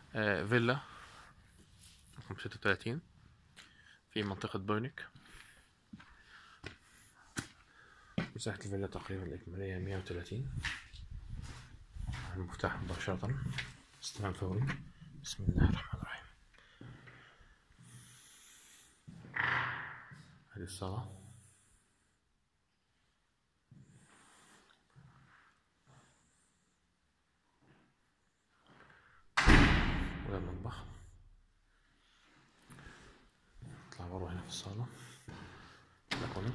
فيلا رقم 36 في منطقة بوينك. مساحة الفيلا تقريبا الإجمالية 130. المفتاح مباشرة، استلام فوري. بسم الله الرحمن الرحيم. هذه الصالة، وهذا المطبخ. نطلع برا هنا في الصالة، بلكونة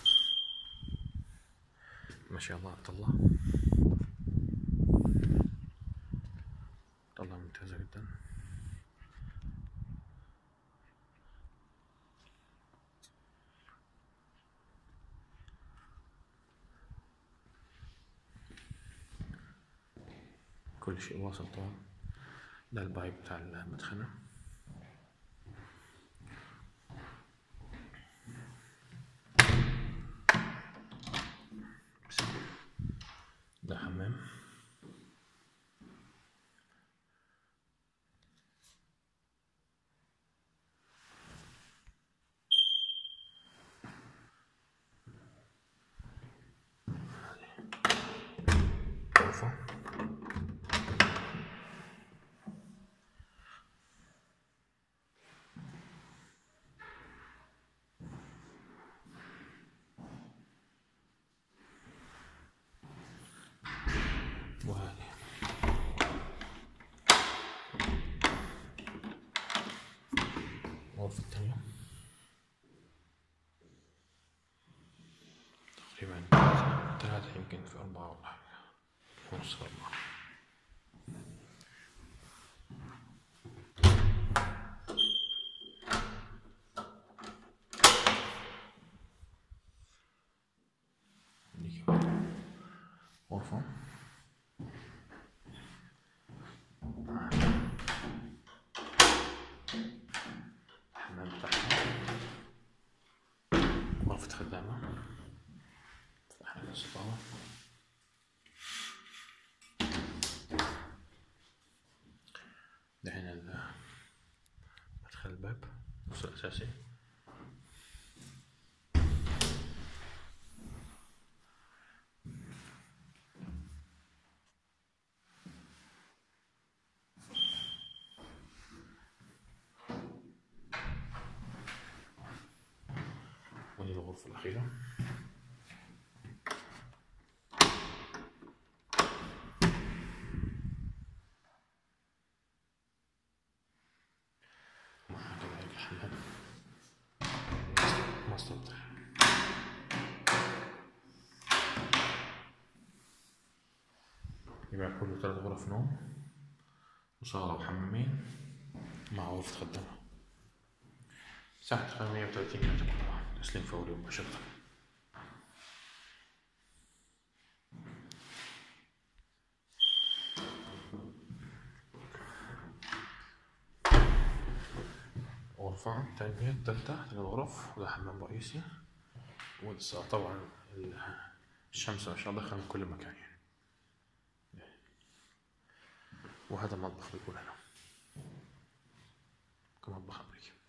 ما شاء الله. طلة ممتازة جدا. كل شيء واصل طبعا. ده البايب بتاع المدخنة. ده حمام. غرفة. وهذه الغرفة الثانية، تقريبا 3 يمكن في 4 ولا حاجة، نص 4. غرفة الحمام بتاعها، غرفة خدامة، فتحنا الستارة. ده هنا مدخل الباب نفسه الأساسي. ودي الغرفة الأخيرة. الحمام ماستر بتاعها. يبقى كله 3 غرف نوم وصالة وحمامين مع غرفة خدامة. مساحة 130 متر مربع. تسليم فوري مباشرة. غرفة تانية تالتة، 3 غرف، وده حمام رئيسي. طبعا الشمس ما شاء الله داخلة من كل مكان يعني. وهذا المطبخ بيكون هنا كمطبخ أمريكي.